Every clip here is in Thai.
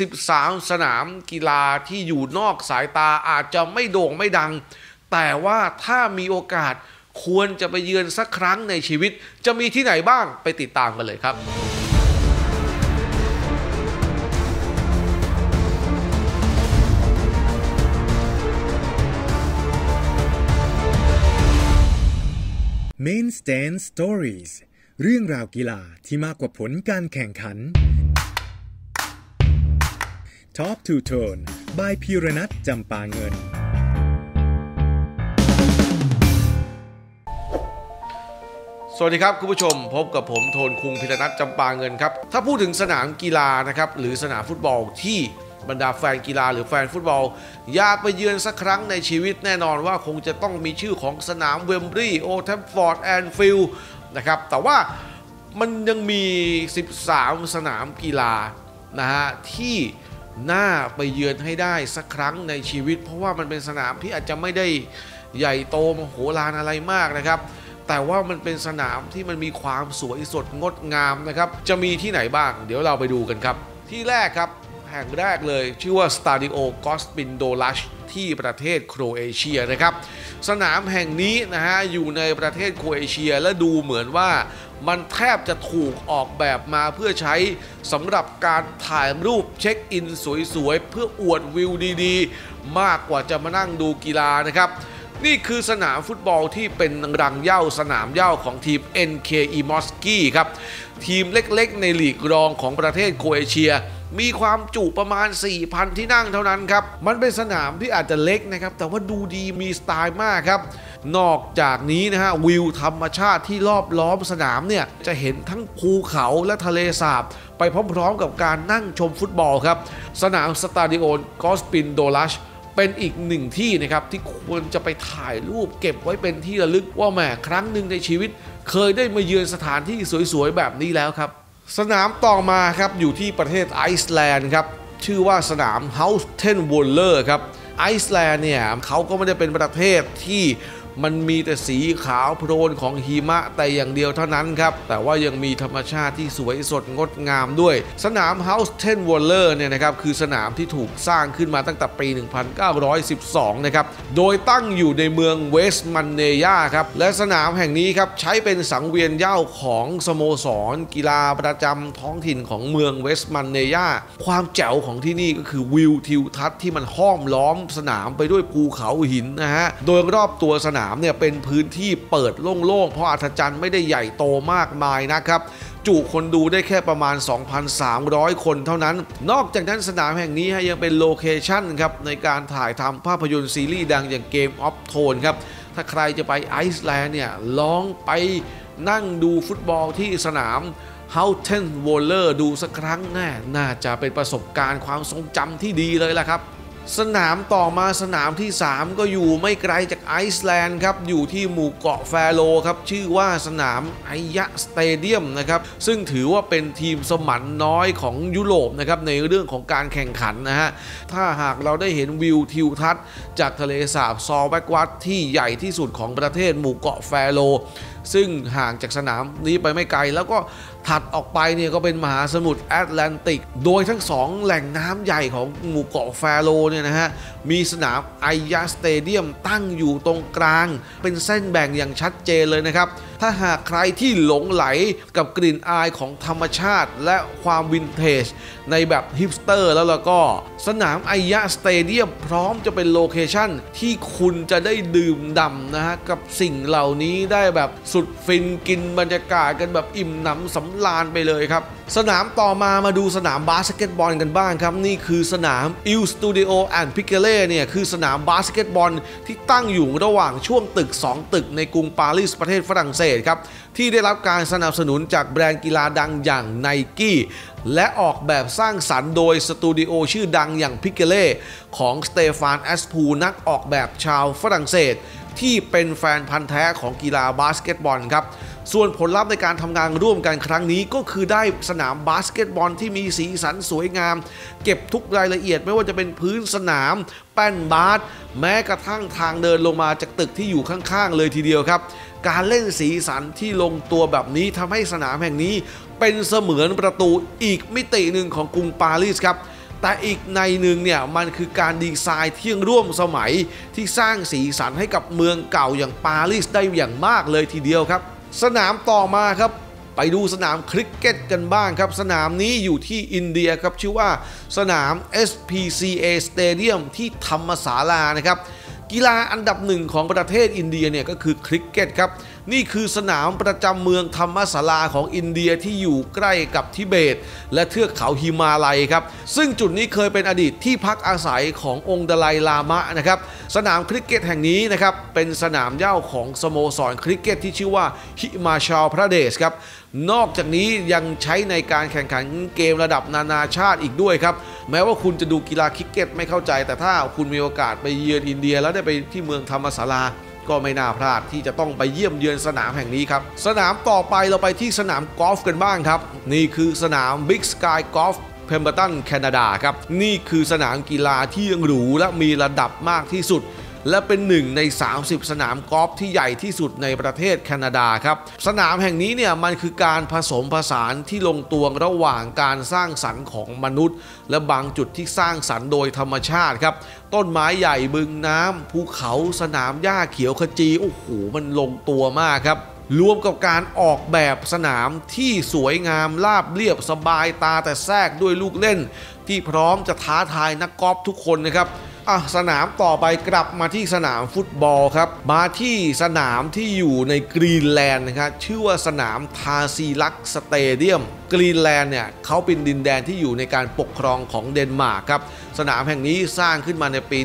13สนามกีฬาที่อยู่นอกสายตาอาจจะไม่โด่งไม่ดังแต่ว่าถ้ามีโอกาสควรจะไปเยือนสักครั้งในชีวิตจะมีที่ไหนบ้างไปติดตามกันเลยครับ Main Stand Stories เรื่องราวกีฬาที่มากกว่าผลการแข่งขัน Top to Tone by พีรนัท จำปาเงินสวัสดีครับคุณผู้ชมพบกับผมโทนคุงพีรนัท จำปาเงินครับถ้าพูดถึงสนามกีฬานะครับหรือสนามฟุตบอลที่บรรดาแฟนกีฬาหรือแฟนฟุตบอลอยากไปเยือนสักครั้งในชีวิตแน่นอนว่าคงจะต้องมีชื่อของสนามเวมบลีย์ โอลด์ แทรฟฟอร์ด แอนฟิลด์นะครับแต่ว่ามันยังมี13สนามกีฬานะฮะที่น่าไปเยือนให้ได้สักครั้งในชีวิตเพราะว่ามันเป็นสนามที่อาจจะไม่ได้ใหญ่โตมโหฬารอะไรมากนะครับแต่ว่ามันเป็นสนามที่มันมีความสวยสดงดงามนะครับจะมีที่ไหนบ้างเดี๋ยวเราไปดูกันครับที่แรกครับแห่งแรกเลยชื่อว่า Stadio Gospin Dolac ที่ประเทศโครเอเชียนะครับสนามแห่งนี้นะฮะอยู่ในประเทศโครเอเชียและดูเหมือนว่ามันแทบจะถูกออกแบบมาเพื่อใช้สำหรับการถ่ายรูปเช็คอินสวยๆเพื่ออวดวิวดีๆมากกว่าจะมานั่งดูกีฬานะครับนี่คือสนามฟุตบอลที่เป็นรังเหย้าสนามเหย้าของทีม NK Imotski ครับทีมเล็กๆในลีกรองของประเทศโครเอเชียมีความจุประมาณ 4,000 ที่นั่งเท่านั้นครับมันเป็นสนามที่อาจจะเล็กนะครับแต่ว่าดูดีมีสไตล์มากครับนอกจากนี้นะฮะวิวธรรมชาติที่รอบล้อมสนามเนี่ยจะเห็นทั้งภูเขาและทะเลสาบไปพร้อมๆกับการนั่งชมฟุตบอลครับสนามสตาดิโอ กอสปิน โดลัชเป็นอีกหนึ่งที่นะครับที่ควรจะไปถ่ายรูปเก็บไว้เป็นที่ระลึกว่าแหมครั้งหนึ่งในชีวิตเคยได้มาเยือนสถานที่สวยๆแบบนี้แล้วครับสนามต่อมาครับอยู่ที่ประเทศไอซ์แลนด์ครับชื่อว่าสนาม Houten Voller ครับไอซ์แลนด์เนี่ยเขาก็ไม่ได้เป็นประเทศที่มันมีแต่สีขาวโพลนของหิมะแต่อย่างเดียวเท่านั้นครับแต่ว่ายังมีธรรมชาติที่สวยสดงดงามด้วยสนาม Houten Voller เนี่ยนะครับคือสนามที่ถูกสร้างขึ้นมาตั้งแต่ปี 1912 นะครับโดยตั้งอยู่ในเมืองเวสต์มันเนยาครับและสนามแห่งนี้ครับใช้เป็นสังเวียนเหย้าของสโมสรกีฬาประจำท้องถิ่นของเมืองเวสต์มันเนยาความแจ๋วของที่นี่ก็คือวิวทิวทัศน์ที่มันห้อมล้อมสนามไปด้วยภูเขาหินนะฮะโดยรอบตัวสนามเนี่ยเป็นพื้นที่เปิดโล่งๆเพราะอัฐจันทร์ไม่ได้ใหญ่โตมากมายนะครับจุคนดูได้แค่ประมาณ 2,300 คนเท่านั้นนอกจากนั้นสนามแห่งนี้ยังเป็นโลเคชั่นครับในการถ่ายทำภาพยนตร์ซีรีส์ดังอย่าง Game of Thrones ครับถ้าใครจะไปไอซ์แลนด์เนี่ยลองไปนั่งดูฟุตบอลที่สนาม Houten Voller ดูสักครั้งน่าจะเป็นประสบการณ์ความทรงจำที่ดีเลยล่ะครับสนามต่อมาสนามที่3ก็อยู่ไม่ไกลจากไอซ์แลนด์ครับอยู่ที่หมู่เกาะแฟโรครับชื่อว่าสนามไอยะสเตเดียมนะครับซึ่งถือว่าเป็นทีมสมันน้อยของยุโรปนะครับในเรื่องของการแข่งขันนะฮะถ้าหากเราได้เห็นวิวทิวทัศน์จากทะเลสาบซอลแบกวัตที่ใหญ่ที่สุดของประเทศหมู่เกาะแฟโรซึ่งห่างจากสนามนี้ไปไม่ไกลแล้วก็ถัดออกไปเนี่ยก็เป็นมหาสมุทรแอตแลนติกโดยทั้งสองแหล่งน้ำใหญ่ของหมู่เกาะแฟโรเนี่ยนะฮะมีสนามไอยะสเตเดียมตั้งอยู่ตรงกลางเป็นเส้นแบ่งอย่างชัดเจนเลยนะครับถ้าหากใครที่หลงไหลกับกลิ่นอายของธรรมชาติและความวินเทจในแบบฮิปสเตอร์แล้วก็สนามไอยะสเตเดียมพร้อมจะเป็นโลเคชั่นที่คุณจะได้ดื่มด่ำนะฮะกับสิ่งเหล่านี้ได้แบบสุดฟินกินบรรยากาศกันแบบอิ่มหนำสำราญไปเลยครับสนามต่อมาดูสนามบาสเกตบอลกันบ้างครับนี่คือสนาม Il Stadio and Piccole เนี่ยคือสนามบาสเกตบอลที่ตั้งอยู่ระหว่างช่วงตึก2ตึกในกรุงปารีสประเทศฝรั่งเศสครับที่ได้รับการสนับสนุนจากแบรนด์กีฬาดังอย่าง Nike และออกแบบสร้างสรรค์โดยสตูดิโอชื่อดังอย่าง Piccole ของสเตฟาน แอสพูนักออกแบบชาวฝรั่งเศสที่เป็นแฟนพันธุ์แท้ของกีฬาบาสเกตบอลครับส่วนผลลัพธ์ในการทำงานร่วมกันครั้งนี้ก็คือได้สนามบาสเกตบอลที่มีสีสันสวยงามเก็บทุกรายละเอียดไม่ว่าจะเป็นพื้นสนามแป้นบาสแม้กระทั่งทางเดินลงมาจากตึกที่อยู่ข้างๆเลยทีเดียวครับการเล่นสีสันที่ลงตัวแบบนี้ทำให้สนามแห่งนี้เป็นเสมือนประตูอีกมิติหนึ่งของกรุงปารีสครับแต่อีกในหนึ่งเนี่ยมันคือการดีไซน์ที่ร่วมสมัยที่สร้างสีสันให้กับเมืองเก่าอย่างปารีสได้อย่างมากเลยทีเดียวครับสนามต่อมาครับไปดูสนามคริกเก็ตกันบ้างครับสนามนี้อยู่ที่อินเดียครับชื่อว่าสนาม SPCA Stadium ที่ธรรมศาลานะครับกีฬาอันดับหนึ่งของประเทศอินเดียเนี่ยก็คือคริกเก็ตครับนี่คือสนามประจำเมืองธรรมศาลาของอินเดียที่อยู่ใกล้กับทิเบตและเทือกเขาฮิมาลัยครับซึ่งจุดนี้เคยเป็นอดีตที่พักอาศัยขององค์ดาไลลามะนะครับสนามคริกเก็ตแห่งนี้นะครับเป็นสนามเหย้าของสโมสรคริกเก็ตที่ชื่อว่าฮิมาชาลประเทศครับนอกจากนี้ยังใช้ในการแข่งขันเกมระดับนานาชาติอีกด้วยครับแม้ว่าคุณจะดูกีฬาคริกเก็ตไม่เข้าใจแต่ถ้าคุณมีโอกาสไปเยือนอินเดียแล้วได้ไปที่เมืองธรรมศาลาก็ไม่น่าพลาดที่จะต้องไปเยี่ยมเยือนสนามแห่งนี้ครับสนามต่อไปเราไปที่สนามกอล์ฟกันบ้างครับนี่คือสนาม Big Sky Golf เพมเบอร์ตันแคนาดาครับนี่คือสนามกีฬาที่หรูและมีระดับมากที่สุดและเป็นหนึ่งใน30สนามกอล์ฟที่ใหญ่ที่สุดในประเทศแคนาดาครับสนามแห่งนี้เนี่ยมันคือการผสมผสานที่ลงตัวระหว่างการสร้างสรรค์ของมนุษย์และบางจุดที่สร้างสรรค์โดยธรรมชาติครับต้นไม้ใหญ่บึงน้ำภูเขาสนามหญ้าเขียวขจีโอ้โหมันลงตัวมากครับรวมกับการออกแบบสนามที่สวยงามราบเรียบสบายตาแต่แทรกด้วยลูกเล่นที่พร้อมจะท้าทายนักกอล์ฟทุกคนนะครับสนามต่อไปกลับมาที่สนามฟุตบอลครับมาที่สนามที่อยู่ในกรีนแลนด์นะครับชื่อว่าสนามทาซีลักสเตเดียมกรีนแลนด์เนี่ยเขาเป็นดินแดนที่อยู่ในการปกครองของเดนมาร์กครับสนามแห่งนี้สร้างขึ้นมาในปี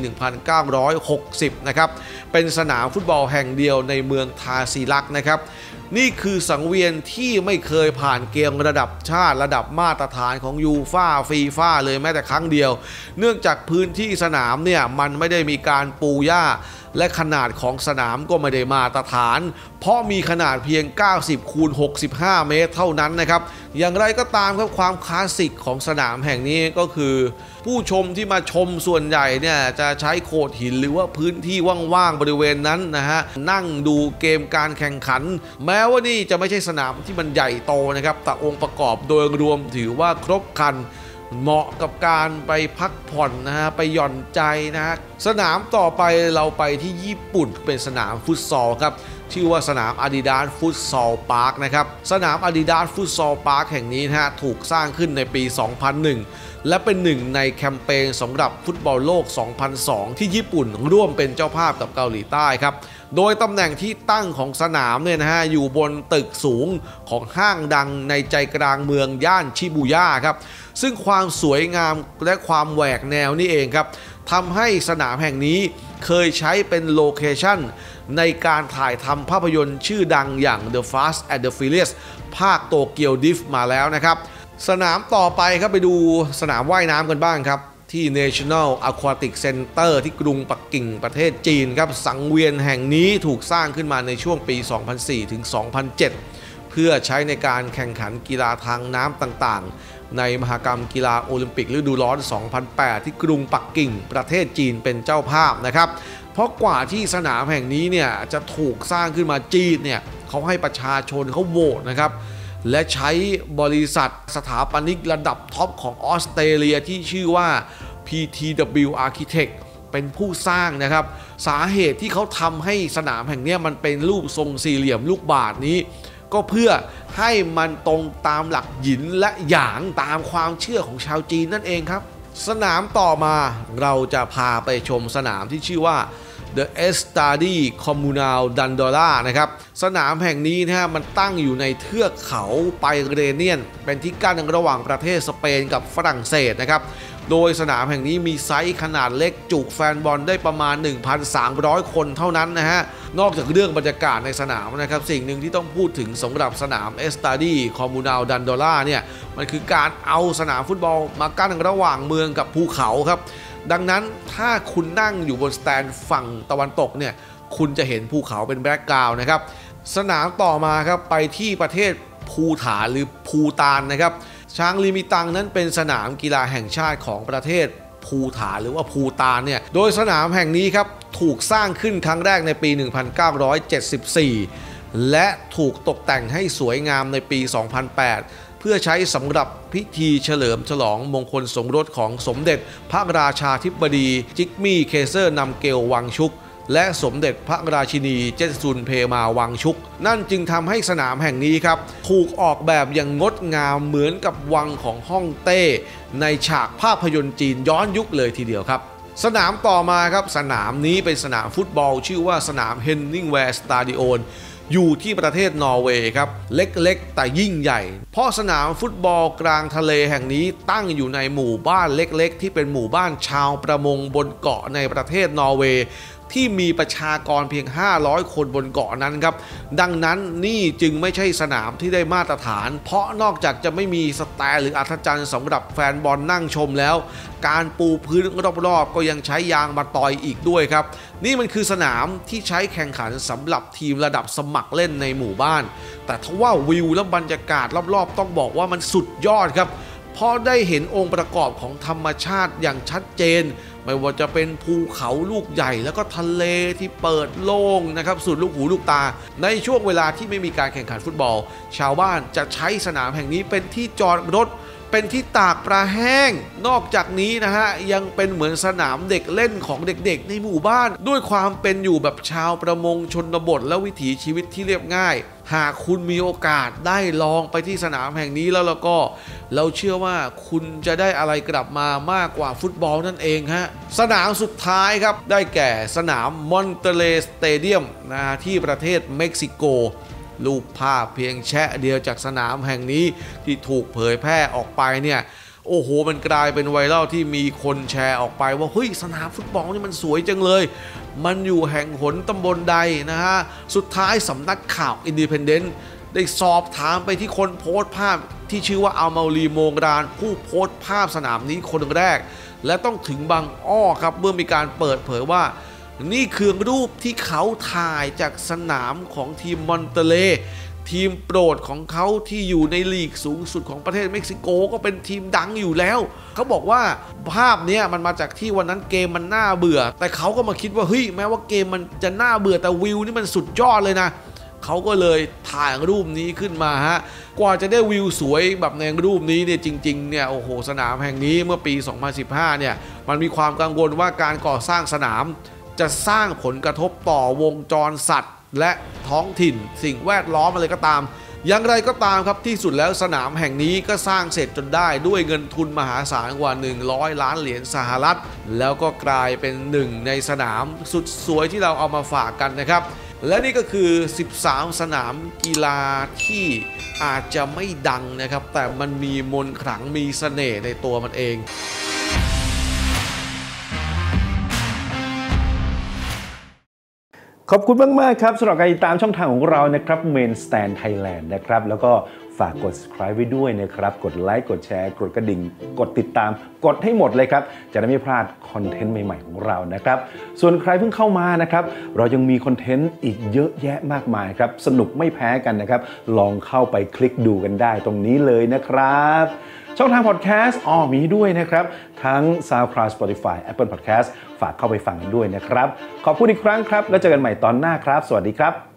1960 นะครับเป็นสนามฟุตบอลแห่งเดียวในเมืองทาซีลักนะครับนี่คือสังเวียนที่ไม่เคยผ่านเกมระดับชาติระดับมาตรฐานของยูฟ่าฟีฟ่าเลยแม้แต่ครั้งเดียวเนื่องจากพื้นที่สนามเนี่ยมันไม่ได้มีการปูหญ้าและขนาดของสนามก็ไม่ได้มาตรฐานเพราะมีขนาดเพียง 90 คูณ 65 เมตรเท่านั้นนะครับอย่างไรก็ตามครับความคลาสสิกของสนามแห่งนี้ก็คือผู้ชมที่มาชมส่วนใหญ่เนี่ยจะใช้โขดหินหรือว่าพื้นที่ว่างๆบริเวณนั้นนะฮะนั่งดูเกมการแข่งขันแม้ว่านี่จะไม่ใช่สนามที่มันใหญ่โตนะครับแต่องค์ประกอบโดยรวมถือว่าครบครันเหมาะกับการไปพักผ่อนนะฮะไปหย่อนใจนะฮะสนามต่อไปเราไปที่ญี่ปุ่นเป็นสนามฟุตซอลครับชื่อว่าสนาม Adidas Futsal Park นะครับสนาม Adidas Futsal Park แห่งนี้นะฮะถูกสร้างขึ้นในปี 2001 และเป็นหนึ่งในแคมเปญสำหรับฟุตบอลโลก 2002 ที่ญี่ปุ่นร่วมเป็นเจ้าภาพกับเกาหลีใต้ครับโดยตำแหน่งที่ตั้งของสนามเนี่ยนะฮะอยู่บนตึกสูงของห้างดังในใจกลางเมืองย่านชิบูย่าครับซึ่งความสวยงามและความแหวกแนวนี่เองครับทำให้สนามแห่งนี้เคยใช้เป็นโลเคชั่นในการถ่ายทำภาพยนตร์ชื่อดังอย่าง The Fast and the Furious ภาคโตเกียวดริฟต์มาแล้วนะครับสนามต่อไปครับไปดูสนามว่ายน้ำกันบ้างครับที่ National Aquatic Center ที่กรุงปักกิ่งประเทศจีนครับสังเวียนแห่งนี้ถูกสร้างขึ้นมาในช่วงปี 2004 ถึง 2007 เพื่อใช้ในการแข่งขันกีฬาทางน้ำต่างๆในมหกรรมกีฬาโอลิมปิกฤดูร้อน 2008 ที่กรุงปักกิ่งประเทศจีนเป็นเจ้าภาพนะครับเพราะกว่าที่สนามแห่งนี้เนี่ยจะถูกสร้างขึ้นมาจีนเนี่ยเขาให้ประชาชนเขาโหวตนะครับและใช้บริษัทสถาปนิกระดับท็อปของออสเตรเลียที่ชื่อว่า PTW Architect เป็นผู้สร้างนะครับสาเหตุที่เขาทำให้สนามแห่งนี้มันเป็นรูปทรงสี่เหลี่ยมลูกบาศก์นี้ก็เพื่อให้มันตรงตามหลักหยินและหยางตามความเชื่อของชาวจีนนั่นเองครับสนามต่อมาเราจะพาไปชมสนามที่ชื่อว่า The Estadi Comunal d'Andorra นะครับสนามแห่งนี้นะฮะมันตั้งอยู่ในเทือกเขาไพเรเนียนเป็นที่กั้นระหว่างประเทศสเปนกับฝรั่งเศสนะครับโดยสนามแห่งนี้มีไซส์ขนาดเล็กจุแฟนบอลได้ประมาณ 1,300 คนเท่านั้นนะฮะนอกจากเรื่องบรรยากาศในสนามนะครับสิ่งหนึ่งที่ต้องพูดถึงสำหรับสนาม Estadi Comunal d'Andorra เนี่ยมันคือการเอาสนามฟุตบอลมากั้นระหว่างเมืองกับภูเขาครับดังนั้นถ้าคุณนั่งอยู่บนสแตนฝั่งตะวันตกเนี่ยคุณจะเห็นภูเขาเป็นแบ็กกราวด์นะครับสนามต่อมาครับไปที่ประเทศภูฐานหรือภูตานนะครับชางลีมิตังนั้นเป็นสนามกีฬาแห่งชาติของประเทศภูฐานหรือว่าภูตานเนี่ยโดยสนามแห่งนี้ครับถูกสร้างขึ้นครั้งแรกในปี 1974 และถูกตกแต่งให้สวยงามในปี 2008 เพื่อใช้สำหรับพิธีเฉลิมฉลองมงคลสมรสของสมเด็จพระราชาธิบดีจิกมี่เคเซอร์นำเกลวังชุกและสมเด็จพระราชินีเจนซุนเพมาวังชุกนั่นจึงทำให้สนามแห่งนี้ครับถูกออกแบบอย่างงดงามเหมือนกับวังของฮ่องเต้ในฉากภาพยนตร์จีนย้อนยุคเลยทีเดียวครับสนามต่อมาครับสนามนี้เป็นสนามฟุตบอลชื่อว่าสนามเฮนนิงแวร์สตาดิโอนอยู่ที่ประเทศนอร์เวย์ครับเล็กๆแต่ยิ่งใหญ่เพราะสนามฟุตบอลกลางทะเลแห่งนี้ตั้งอยู่ในหมู่บ้านเล็กๆที่เป็นหมู่บ้านชาวประมงบนเกาะในประเทศนอร์เวย์ที่มีประชากรเพียง500คนบนเกาะนั้นครับดังนั้นนี่จึงไม่ใช่สนามที่ได้มาตรฐานเพราะนอกจากจะไม่มีสแตนหรืออัฐจันทร์สำหรับแฟนบอลนั่งชมแล้วการปูพื้นรอบๆก็ยังใช้ยางมาตอยอีกด้วยครับนี่มันคือสนามที่ใช้แข่งขันสำหรับทีมระดับสมัครเล่นในหมู่บ้านแต่ทว่าวิวและบรรยากาศรอบๆต้องบอกว่ามันสุดยอดครับเพราะได้เห็นองค์ประกอบของธรรมชาติอย่างชัดเจนไม่ว่าจะเป็นภูเขาลูกใหญ่แล้วก็ทะเลที่เปิดโล่งนะครับสุดลูกหูลูกตาในช่วงเวลาที่ไม่มีการแข่งขันฟุตบอลชาวบ้านจะใช้สนามแห่งนี้เป็นที่จอดรถเป็นที่ตากปลาแห้งนอกจากนี้นะฮะยังเป็นเหมือนสนามเด็กเล่นของเด็กๆในหมู่บ้านด้วยความเป็นอยู่แบบชาวประมงชนบทและวิถีชีวิตที่เรียบง่ายหากคุณมีโอกาสได้ลองไปที่สนามแห่งนี้แล้วก็เราเชื่อว่าคุณจะได้อะไรกลับมามากกว่าฟุตบอลนั่นเองฮะสนามสุดท้ายครับได้แก่สนามมอนเตเลสเตเดียมนะที่ประเทศเม็กซิโกรูปภาพเพียงแชะเดียวจากสนามแห่งนี้ที่ถูกเผยแพร่ออกไปเนี่ยโอ้โหมันกลายเป็นไวรัลที่มีคนแชร์ออกไปว่าเฮ้ยสนามฟุตบอลนี่มันสวยจังเลยมันอยู่แห่งหนตำบลใดนะฮะสุดท้ายสำนักข่าวอินดิเพนเดนต์ได้สอบถามไปที่คนโพสต์ภาพที่ชื่อว่าอัลมาลีโมงรานผู้โพสต์ภาพสนามนี้คนแรกและต้องถึงบางอ้อครับเมื่อมีการเปิดเผยว่านี่คือรูปที่เขาถ่ายจากสนามของทีมมอนเตเลทีมโปรดของเขาที่อยู่ในลีกสูงสุดของประเทศเม็กซิโกก็เป็นทีมดังอยู่แล้วเขาบอกว่าภาพนี้มันมาจากที่วันนั้นเกมมันน่าเบื่อแต่เขาก็มาคิดว่าเฮ้ยแม้ว่าเกมมันจะน่าเบื่อแต่วิวนี่มันสุดยอดเลยนะเขาก็เลยถ่ายรูปนี้ขึ้นมาฮะกว่าจะได้วิวสวยแบบในรูปนี้เนี่ยจริงๆเนี่ยโอ้โหสนามแห่งนี้เมื่อปี 2015 เนี่ยมันมีความกังวลว่าการก่อสร้างสนามจะสร้างผลกระทบต่อวงจรสัตว์และท้องถิ่นสิ่งแวดล้อมอะไรก็ตามอย่างไรก็ตามครับที่สุดแล้วสนามแห่งนี้ก็สร้างเสร็จจนได้ด้วยเงินทุนมหาศาลกว่า100 ล้านเหรียญสหรัฐแล้วก็กลายเป็นหนึ่งในสนามสุดสวยที่เราเอามาฝากกันนะครับและนี่ก็คือ13สนามกีฬาที่อาจจะไม่ดังนะครับแต่มันมีมนต์ขลังมีเสน่ห์ในตัวมันเองขอบคุณมากๆครับสำหรับการติดตามช่องทางของเรานะครับ Main Stand Thailand นะครับแล้วก็ฝากกด subscribe ไว้ด้วยนะครับกดไลค์กดแชร์กดกระดิ่งกดติดตามกดให้หมดเลยครับจะได้ไม่พลาดคอนเทนต์ใหม่ๆของเรานะครับส่วนใครเพิ่งเข้ามานะครับเรายังมีคอนเทนต์อีกเยอะแยะมากมายครับสนุกไม่แพ้กันนะครับลองเข้าไปคลิกดูกันได้ตรงนี้เลยนะครับช่องทางพอดแคสต์มีด้วยนะครับทั้ง SoundCloud Spotify Apple Podcast ฝากเข้าไปฟังกันด้วยนะครับขอบคุณอีกครั้งครับแล้วเจอกันใหม่ตอนหน้าครับสวัสดีครับ